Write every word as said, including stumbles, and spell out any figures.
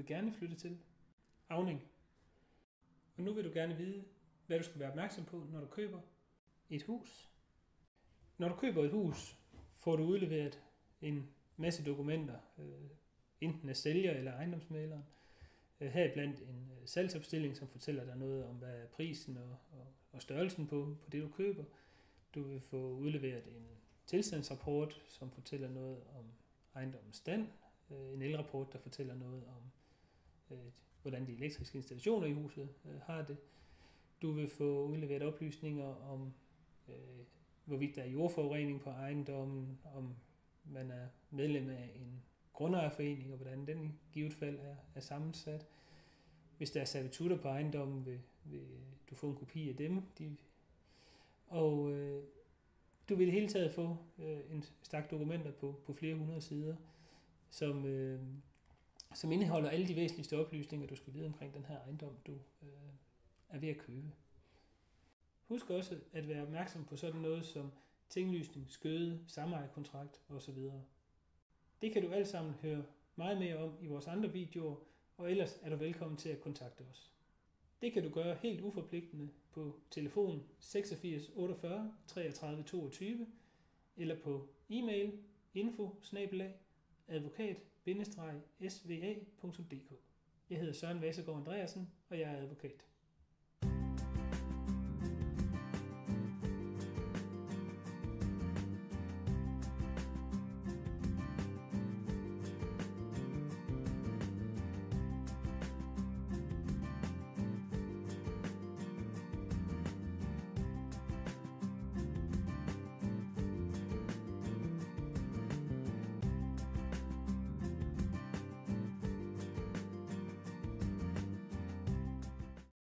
gerne flytte til. Auning. Og nu vil du gerne vide, hvad du skal være opmærksom på, når du køber et hus. Når du køber et hus, får du udleveret en masse dokumenter, enten af sælger eller ejendomsmægleren. Heriblandt en salgsopstilling, som fortæller dig noget om, hvad er prisen og, og, og størrelsen på, på det, du køber. Du vil få udleveret en tilstandsrapport, som fortæller noget om ejendommens stand. En elrapport, der fortæller noget om, hvordan de elektriske installationer i huset har det. Du vil få udleveret oplysninger om, hvorvidt der er jordforurening på ejendommen, om man er medlem af en grundejerforening, og hvordan den i givet fald er, er sammensat. Hvis der er servitutter på ejendommen, vil, vil du få en kopi af dem. De, og øh, du vil i det hele taget få øh, en stak dokumenter på, på flere hundrede sider, som, øh, som indeholder alle de væsentligste oplysninger, du skal vide omkring den her ejendom, du øh, er ved at købe. Husk også at være opmærksom på sådan noget som tinglysning, skøde, samejerkontrakt osv. Det kan du alt sammen høre meget mere om i vores andre videoer, og ellers er du velkommen til at kontakte os. Det kan du gøre helt uforpligtende på telefon seksogfirs otteogfyrre treogtredive toogtyve eller på e-mail info bindestreg advokat bindestreg s v a punktum d k. Jeg hedder Søren Vassegaard Andreasen, og jeg er advokat.